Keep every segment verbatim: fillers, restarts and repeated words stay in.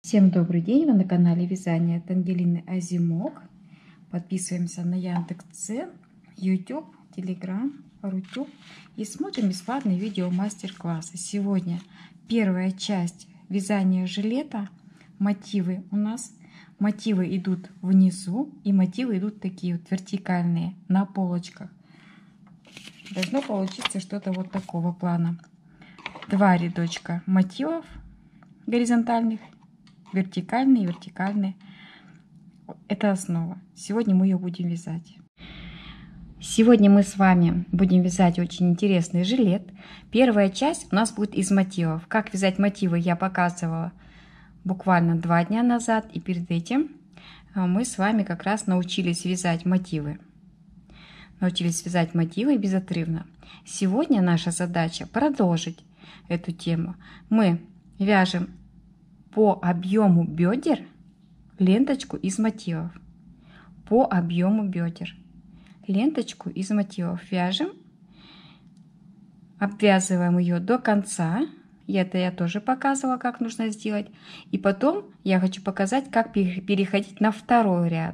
Всем добрый день! Вы на канале Вязание от Ангелины Озимок. Подписываемся на Яндекс.Дзен, YouTube, Telegram, Рутюб и смотрим бесплатные видео мастер-классы. Сегодня первая часть вязания жилета. Мотивы у нас. Мотивы идут внизу и мотивы идут такие вот вертикальные на полочках. Должно получиться что-то вот такого плана. Два рядочка мотивов горизонтальных, вертикальные, вертикальные. Это основа. Сегодня мы ее будем вязать. Сегодня мы с вами будем вязать очень интересный жилет. Первая часть у нас будет из мотивов. Как вязать мотивы я показывала буквально два дня назад. И перед этим мы с вами как раз научились вязать мотивы. Научились вязать мотивы безотрывно. Сегодня наша задача продолжить эту тему. Мы вяжем по объему бедер ленточку из мотивов. По объему бедер ленточку из мотивов вяжем, обвязываем ее до конца. И это я тоже показывала, как нужно сделать. И потом я хочу показать, как переходить на второй ряд.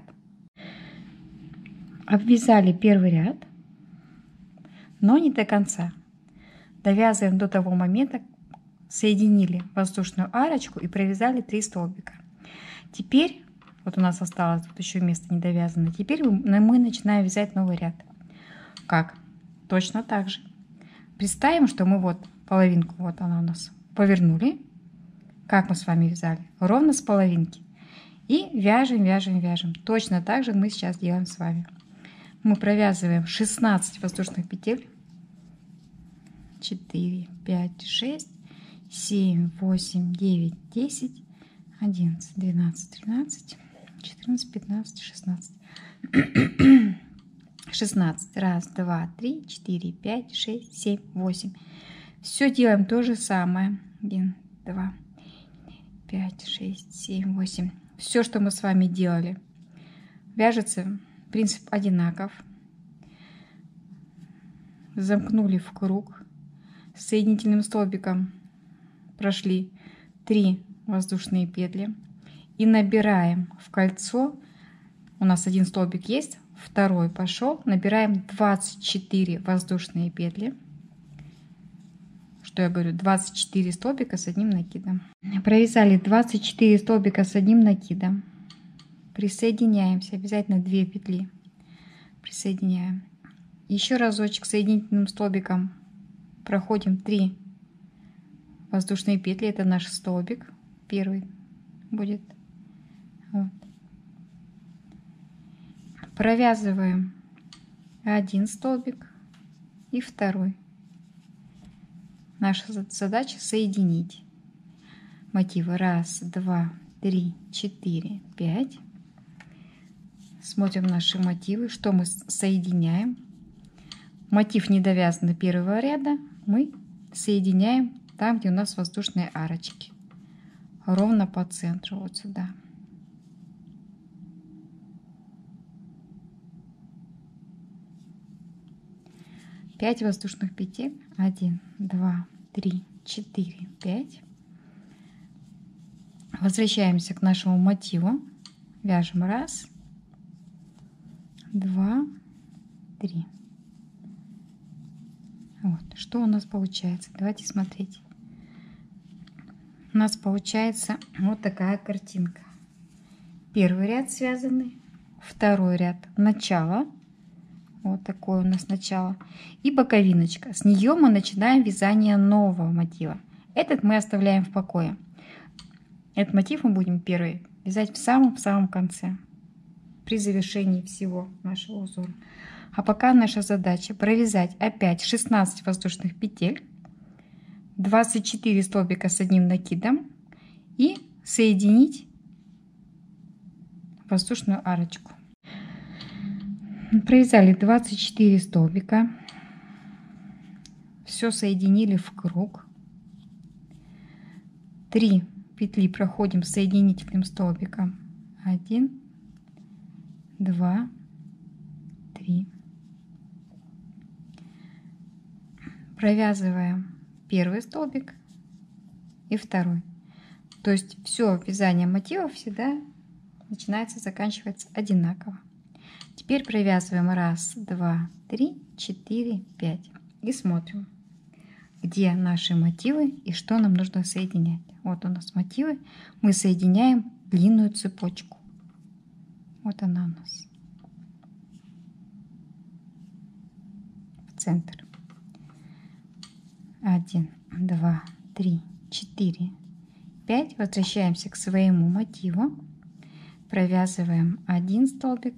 Обвязали первый ряд, но не до конца. Довязываем до того момента, соединили воздушную арочку и провязали три столбика. Теперь, вот у нас осталось тут еще место недовязано, теперь мы начинаем вязать новый ряд. Как? Точно так же. Представим, что мы вот половинку, вот она у нас, повернули. Как мы с вами вязали? Ровно с половинки. И вяжем, вяжем, вяжем. Точно так же мы сейчас делаем с вами. Мы провязываем шестнадцать воздушных петель. четыре, пять, шесть. семь, восемь, девять, десять, одиннадцать, двенадцать, тринадцать, четырнадцать, пятнадцать, шестнадцать. шестнадцать. Раз, два, три, четыре, пять, шесть, семь, восемь. Все делаем то же самое. один, два, пять, шесть, семь, восемь. Все, что мы с вами делали, вяжется, принцип одинаков. Замкнули в круг. Соединительным столбиком прошли три воздушные петли и набираем в кольцо. У нас один столбик есть, второй пошел. Набираем двадцать четыре воздушные петли. Что я говорю? двадцать четыре столбика с одним накидом. Провязали двадцать четыре столбика с одним накидом. Присоединяемся. Обязательно две петли. Присоединяем. Еще разочек соединительным столбиком проходим три воздушные петли. Это наш столбик первый будет. Вот. Провязываем один столбик и второй. Наша задача соединить мотивы. Раз, два, три, четыре, пять. Смотрим наши мотивы, что мы соединяем. Мотив не довязан до первого ряда, мы соединяем там, где у нас воздушные арочки. Ровно по центру, вот сюда. пять воздушных петель. один, два, три, четыре, пять. Возвращаемся к нашему мотиву. Вяжем раз, два, три. Вот, что у нас получается? Давайте смотреть. У нас получается вот такая картинка. Первый ряд связанный, второй ряд начало. Вот такое у нас начало. И боковиночка. С нее мы начинаем вязание нового мотива. Этот мы оставляем в покое. Этот мотив мы будем первый вязать в самом-самом конце. При завершении всего нашего узора. А пока наша задача провязать опять шестнадцать воздушных петель, двадцать четыре столбика с одним накидом и соединить воздушную арочку. Провязали двадцать четыре столбика, все соединили в круг, три петли проходим соединительным столбиком, один, два, три. Провязываем первый столбик и второй. То есть все вязание мотивов всегда начинается, заканчивается одинаково. Теперь провязываем раз, два, три, четыре, пять и смотрим, где наши мотивы и что нам нужно соединять. Вот у нас мотивы. Мы соединяем длинную цепочку. Вот она у нас. В центр. Один, два, три, четыре, пять. Возвращаемся к своему мотиву. Провязываем один столбик,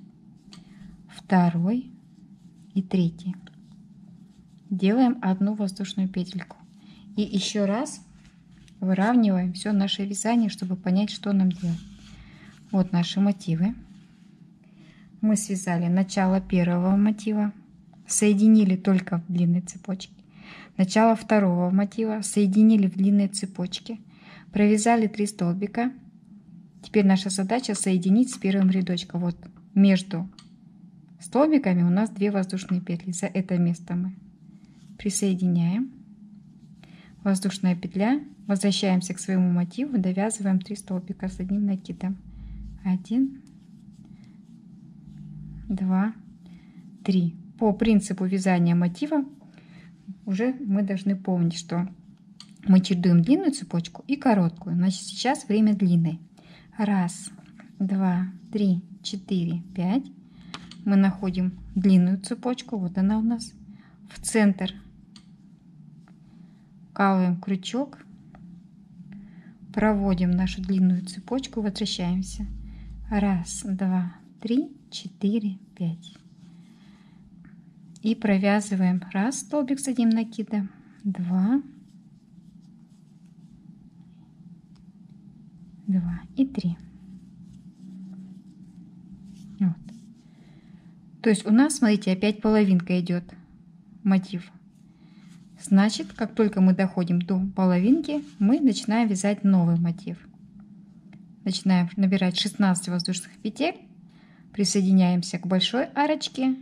второй и третий. Делаем одну воздушную петельку. И еще раз выравниваем все наше вязание, чтобы понять, что нам делать. Вот наши мотивы. Мы связали начало первого мотива, соединили только в длинной цепочке. Начало второго мотива соединили в длинной цепочке. Провязали три столбика. Теперь наша задача соединить с первым рядочком. Вот между столбиками у нас две воздушные петли. За это место мы присоединяем. Воздушная петля. Возвращаемся к своему мотиву. Довязываем три столбика с одним накидом. Один, два, три. По принципу вязания мотива уже мы должны помнить, что мы чередуем длинную цепочку и короткую. Значит, сейчас время длинной. Раз, два, три, четыре, пять. Мы находим длинную цепочку. Вот она у нас. В центр вкалываем крючок. Проводим нашу длинную цепочку. Возвращаемся. Раз, два, три, четыре, пять. И провязываем раз столбик с одним накидом, два, два и три. Вот. То есть у нас, смотрите, опять половинка идет мотив. Значит, как только мы доходим до половинки, мы начинаем вязать новый мотив. Начинаем набирать шестнадцать воздушных петель, присоединяемся к большой арочке,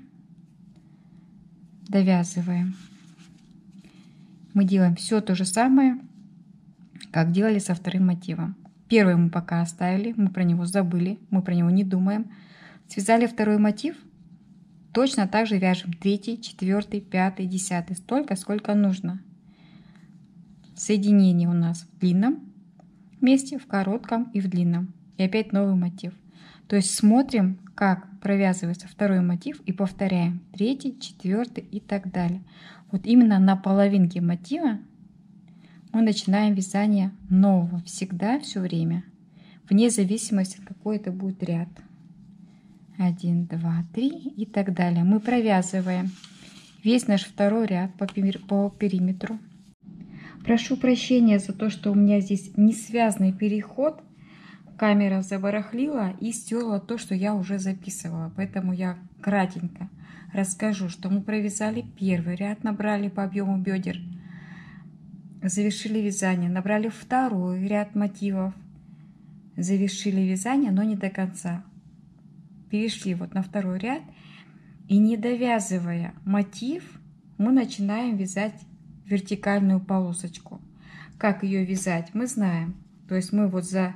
довязываем. Мы делаем все то же самое, как делали со вторым мотивом. Первый мы пока оставили, мы про него забыли, мы про него не думаем. Связали второй мотив, точно так же вяжем третий, четвертый, пятый, десятый, столько, сколько нужно. Соединение у нас в длинном месте, в коротком и в длинном. И опять новый мотив. То есть смотрим, как провязывается второй мотив и повторяем третий, четвертый и так далее. Вот именно на половинке мотива мы начинаем вязание нового. Всегда, все время. Вне зависимости, какой это будет ряд. один, два, три и так далее. Мы провязываем весь наш второй ряд по периметру. Прошу прощения за то, что у меня здесь не связанный переход. Камера забарахлила и стерла то, что я уже записывала. Поэтому я кратенько расскажу, что мы провязали первый ряд, набрали по объему бедер, завершили вязание, набрали второй ряд мотивов, завершили вязание, но не до конца. Перешли вот на второй ряд и, не довязывая мотив, мы начинаем вязать вертикальную полосочку. Как ее вязать, мы знаем. То есть мы вот за,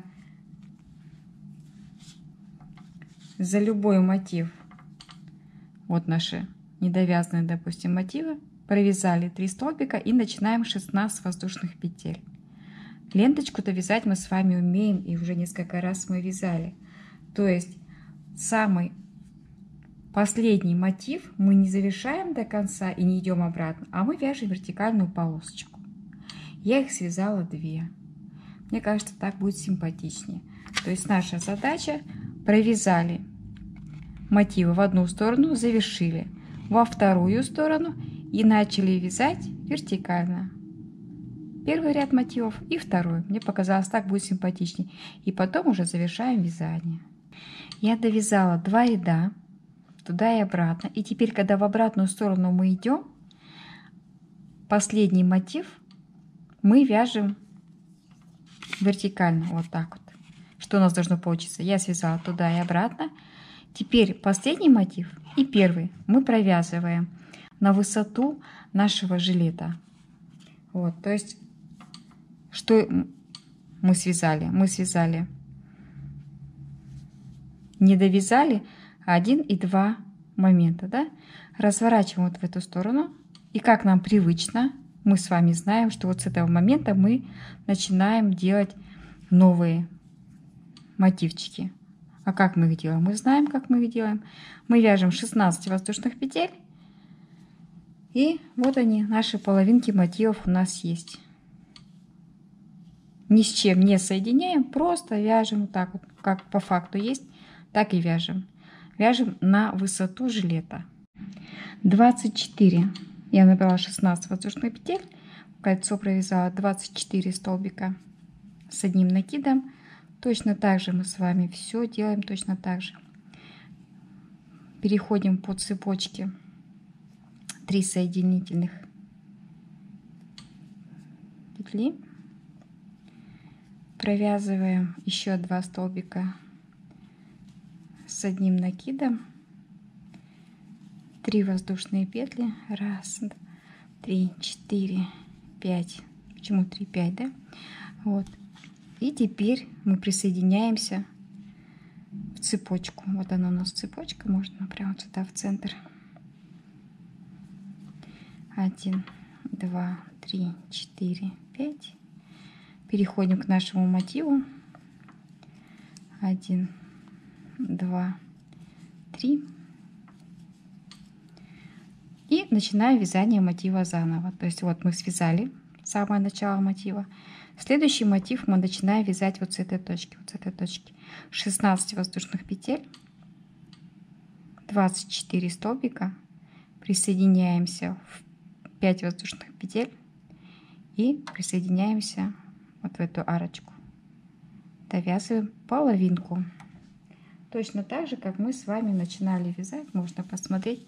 за любой мотив, вот наши недовязанные, допустим, мотивы, провязали три столбика и начинаем шестнадцать воздушных петель. Ленточку-то вязать мы с вами умеем, и уже несколько раз мы вязали. То есть самый последний мотив мы не завершаем до конца и не идем обратно, а мы вяжем вертикальную полосочку. Я их связала две. Мне кажется, так будет симпатичнее. То есть наша задача: провязали мотивы в одну сторону, завершили во вторую сторону и начали вязать вертикально. Первый ряд мотивов и второй. Мне показалось, так будет симпатичнее. И потом уже завершаем вязание. Я довязала два ряда туда и обратно. И теперь, когда в обратную сторону мы идем, последний мотив мы вяжем вертикально. Вот так вот. Что у нас должно получиться? Я связала туда и обратно. Теперь последний мотив и первый мы провязываем на высоту нашего жилета. Вот, то есть, что мы связали, мы связали, не довязали один и два момента, да? Разворачиваем вот в эту сторону. И как нам привычно, мы с вами знаем, что вот с этого момента мы начинаем делать новые мотивчики. А как мы их делаем? Мы знаем, как мы их делаем. Мы вяжем шестнадцать воздушных петель. И вот они, наши половинки мотивов у нас есть. Ни с чем не соединяем, просто вяжем вот так вот, как по факту есть, так и вяжем. Вяжем на высоту жилета. двадцать четыре. Я набрала шестнадцать воздушных петель, в кольцо провязала двадцать четыре столбика с одним накидом. Точно так же мы с вами все делаем точно так же. Переходим по цепочке три соединительных петли. Провязываем еще два столбика с одним накидом. три воздушные петли. Раз, два, три, четыре, пять. Почему три, пять, да? Вот. И теперь мы присоединяемся в цепочку. Вот она у нас цепочка. Можно прямо вот сюда в центр. Один, два, три, четыре, пять. Переходим к нашему мотиву. Один, два, три. И начинаем вязание мотива заново. То есть вот мы связали самое начало мотива. Следующий мотив мы начинаем вязать вот с этой точки. Вот с этой точки. шестнадцать воздушных петель. двадцать четыре столбика. Присоединяемся в пять воздушных петель. И присоединяемся вот в эту арочку. Довязываем половинку. Точно так же, как мы с вами начинали вязать, можно посмотреть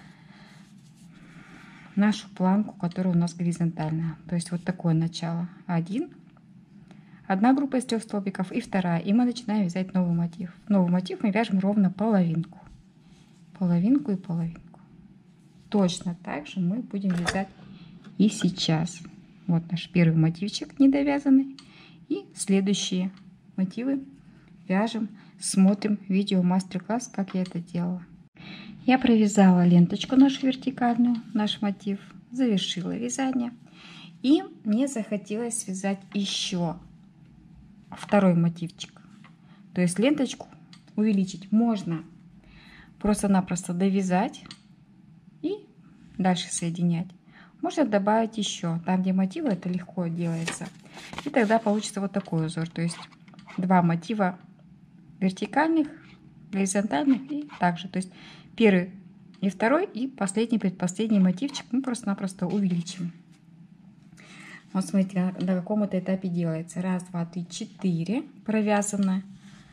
нашу планку, которая у нас горизонтальная. То есть вот такое начало. Один, одна группа из трех столбиков и вторая. И мы начинаем вязать новый мотив. Новый мотив мы вяжем ровно половинку. Половинку и половинку. Точно так же мы будем вязать и сейчас. Вот наш первый мотивчик недовязанный. И следующие мотивы вяжем. Смотрим видео мастер-класс, как я это делала. Я провязала ленточку нашу вертикальную, наш мотив, завершила вязание. И мне захотелось связать еще второй мотивчик. То есть ленточку увеличить можно просто-напросто довязать и дальше соединять. Можно добавить еще, там где мотивы, это легко делается. И тогда получится вот такой узор. То есть два мотива вертикальных, горизонтальных и также. То есть первый и второй, и последний, предпоследний мотивчик мы просто-напросто увеличим. Вот смотрите, на, на каком это этапе делается. Раз, два, три, четыре провязано.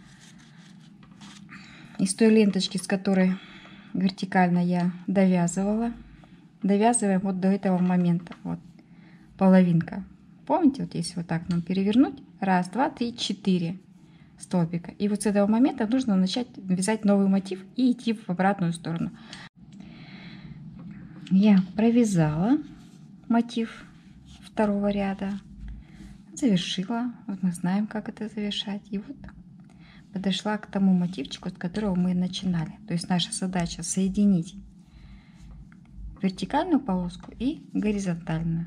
Из той ленточки, с которой вертикально я довязывала, довязываем вот до этого момента. Вот половинка. Помните, вот если вот так нам перевернуть. Раз, два, три, четыре столбика. И вот с этого момента нужно начать вязать новый мотив и идти в обратную сторону. Я провязала мотив второго ряда, завершила. Вот мы знаем, как это завершать. И вот подошла к тому мотивчику, с которого мы начинали. То есть наша задача соединить вертикальную полоску и горизонтальную.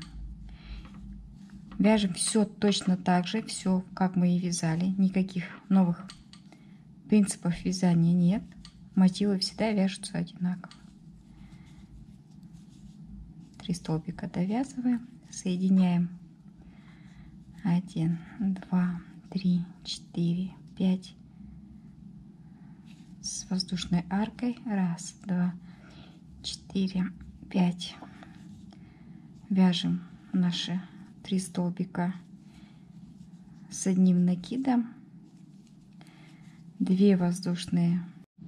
Вяжем все точно так же, все как мы и вязали. Никаких новых принципов вязания нет. Мотивы всегда вяжутся одинаково. Три столбика довязываем, соединяем. Один, два, три, четыре, пять. С воздушной аркой. Раз, два, четыре, пять. Вяжем наши три столбика с одним накидом, две воздушные,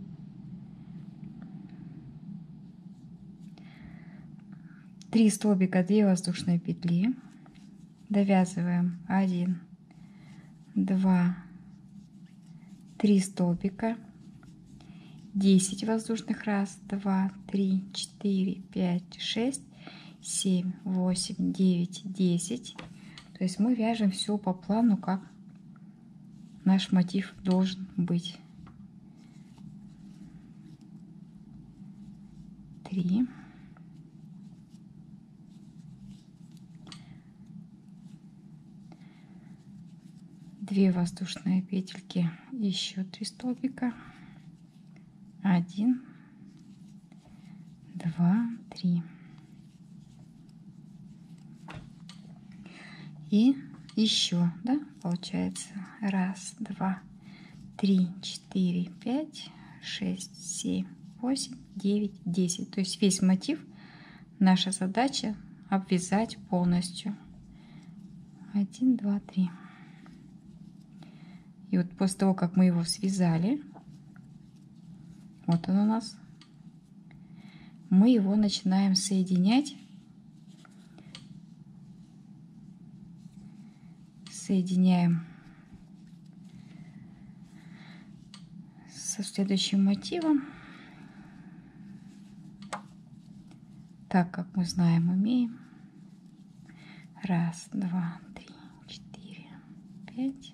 три столбика, две воздушные петли, довязываем один, два, три столбика, десять воздушных, раз, два, три, четыре, пять, шесть, семь, восемь, девять, десять. То есть мы вяжем все по плану, как наш мотив должен быть. Три. Две воздушные петельки, еще три столбика. Один, два, три. И еще, да, получается, раз, два, три, четыре, пять, шесть, семь, восемь, девять, десять. То есть весь мотив, наша задача обвязать полностью. Один, два, три. И вот после того, как мы его связали, вот он у нас, мы его начинаем соединять. Соединяем со следующим мотивом, так как мы знаем, умеем. Раз, два, три, четыре, пять.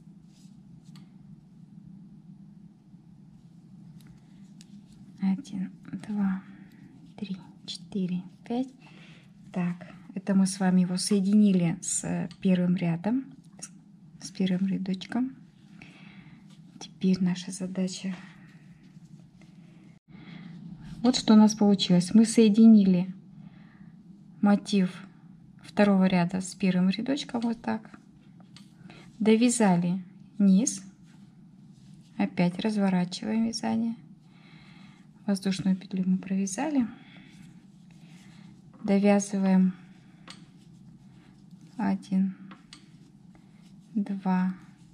Один, два, три, четыре, пять. Так, это мы с вами его соединили с первым рядом, с первым рядочком. Теперь наша задача. Вот что у нас получилось. Мы соединили мотив второго ряда с первым рядочком вот так. Довязали низ. Опять разворачиваем вязание. Воздушную петлю мы провязали. Довязываем один, два.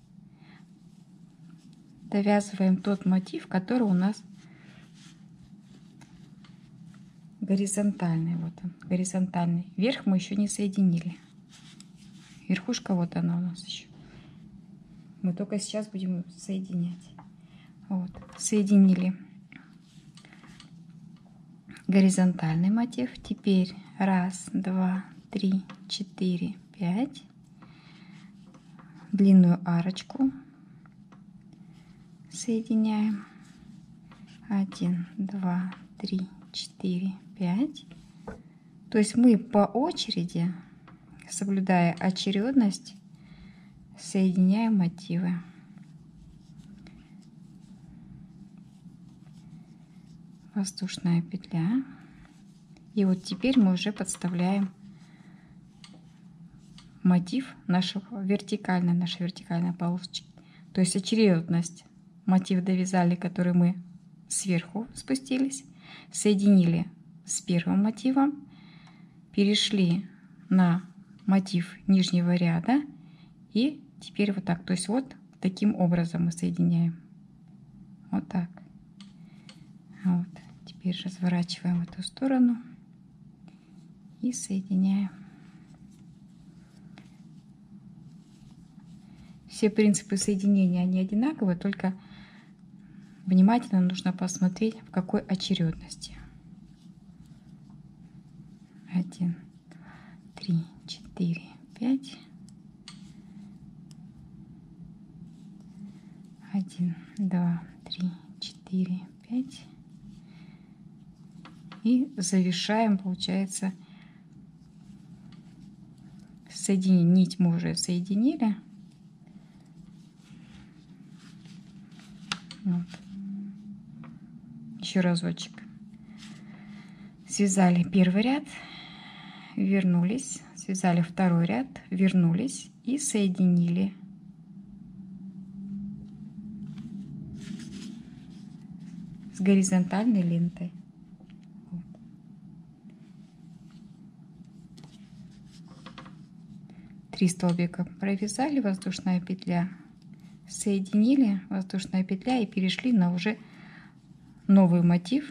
Довязываем тот мотив, который у нас горизонтальный. Вот он, горизонтальный. Вверх мы еще не соединили. Верхушка вот она у нас еще. Мы только сейчас будем соединять. Вот, соединили горизонтальный мотив. Теперь раз, два, три, четыре, пять. Длинную арочку соединяем. Один, два, три, четыре, пять. То есть мы по очереди, соблюдая очередность, соединяем мотивы. Воздушная петля. И вот теперь мы уже подставляем мотив нашего вертикальной, нашей вертикальной полосочки. То есть очередность. Мотив довязали, который мы сверху спустились, соединили с первым мотивом, перешли на мотив нижнего ряда и теперь вот так. То есть вот таким образом мы соединяем. Вот так. Вот. Теперь разворачиваем в эту сторону и соединяем. Все принципы соединения, они одинаковые, только внимательно нужно посмотреть, в какой очередности. Один, три, четыре, пять. Один, два, три, четыре, пять. И завершаем, получается, соединить. Нить мы уже соединили. Вот. Еще разочек. Связали первый ряд, вернулись, связали второй ряд, вернулись и соединили. С горизонтальной лентой. Три столбика провязали, воздушная петля, соединили, воздушная петля и перешли на уже новый мотив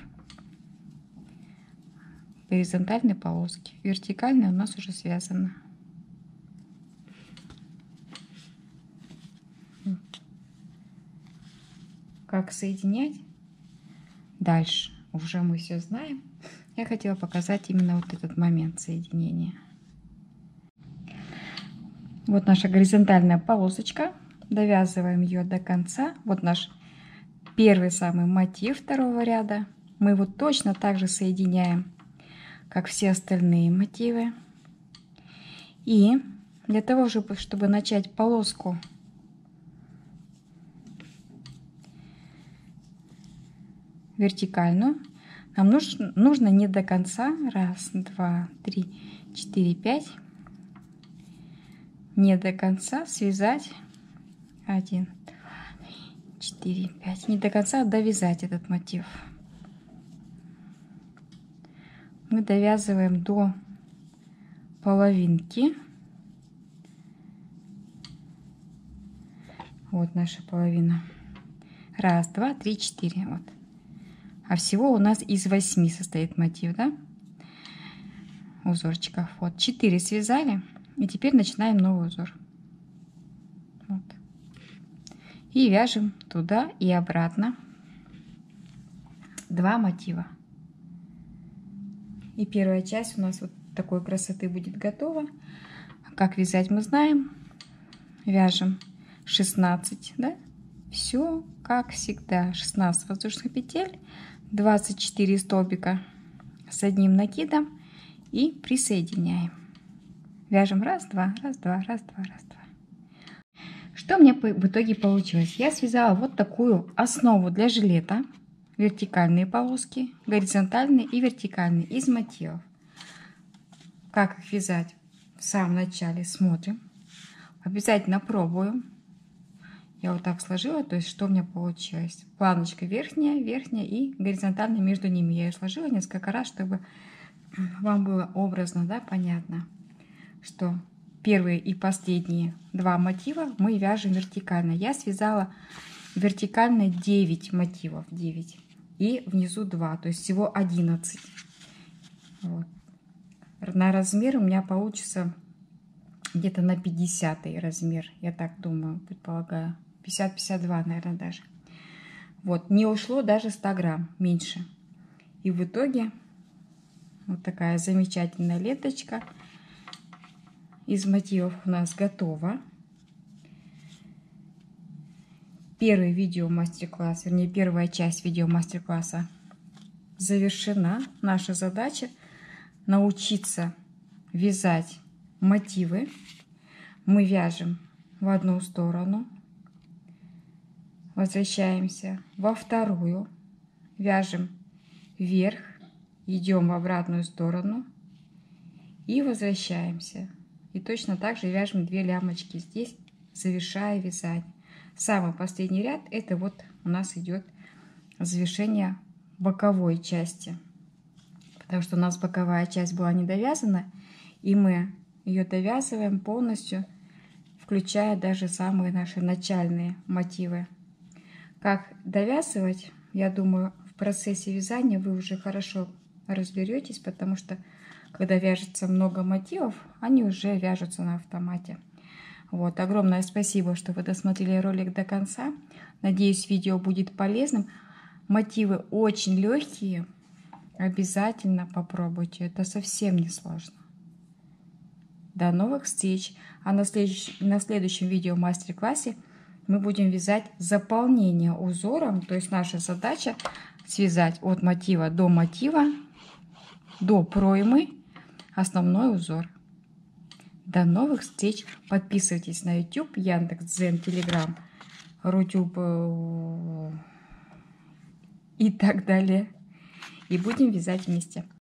горизонтальной полоски. Вертикальная у нас уже связана. Как соединять дальше уже мы все знаем. Я хотела показать именно вот этот момент соединения. Вот наша горизонтальная полосочка. довязываем ее до конца. Вот наш первый самый мотив второго ряда. Мы его точно так же соединяем, как все остальные мотивы. И для того, чтобы, чтобы начать полоску вертикальную, нам нужно, нужно не до конца. Раз, два, три, четыре, пять. Не до конца связать. Один, два, четыре, пять. Не до конца довязать этот мотив. Мы довязываем до половинки. Вот наша половина. Раз, два, три, четыре. Вот. А всего у нас из восьми состоит мотив, да? Узорчиков. Вот. четыре связали. И теперь начинаем новый узор. Вот. И вяжем туда и обратно два мотива. И первая часть у нас вот такой красоты будет готова. Как вязать мы знаем. Вяжем шестнадцать, да? Все как всегда. шестнадцать воздушных петель, двадцать четыре столбика с одним накидом и присоединяем. Вяжем раз, два, раз, два, раз, два, раз, два. Что мне в итоге получилось? Я связала вот такую основу для жилета. Вертикальные полоски, горизонтальные и вертикальные из мотивов. Как их вязать? В самом начале смотрим. Обязательно пробуем. Я вот так сложила, то есть что у меня получилось. Планочка верхняя, верхняя и горизонтальная между ними. Я ее сложила несколько раз, чтобы вам было образно, да, понятно, что первые и последние два мотива мы вяжем вертикально. Я связала вертикально девять мотивов, девять. И внизу два, то есть всего одиннадцать. Вот. На размер у меня получится где-то на пятидесятый размер, я так думаю, предполагаю. пятьдесят пятьдесят два, наверное, даже. Вот, не ушло даже ста грамм, меньше. И в итоге вот такая замечательная ленточка из мотивов у нас готова. Первый видео мастер-класс, вернее, первая часть видео мастер-класса завершена. Наша задача научиться вязать мотивы. Мы вяжем в одну сторону, возвращаемся во вторую, вяжем вверх, идем в обратную сторону и возвращаемся. И точно так же вяжем две лямочки здесь, завершая вязать. Самый последний ряд — это вот у нас идет завершение боковой части, потому что у нас боковая часть была не довязана, и мы ее довязываем полностью, включая даже самые наши начальные мотивы. Как довязывать, я думаю, в процессе вязания вы уже хорошо разберетесь, потому что когда вяжется много мотивов, они уже вяжутся на автомате. Вот, огромное спасибо, что вы досмотрели ролик до конца. Надеюсь, видео будет полезным. Мотивы очень легкие. Обязательно попробуйте. Это совсем не сложно. До новых встреч. А на, следующ... на следующем видео мастер-классе мы будем вязать заполнение узором. То есть наша задача связать от мотива до мотива, до проймы основной узор. До новых встреч. Подписывайтесь на YouTube, Яндекс.Дзен, Telegram, Рутюб и так далее. И будем вязать вместе.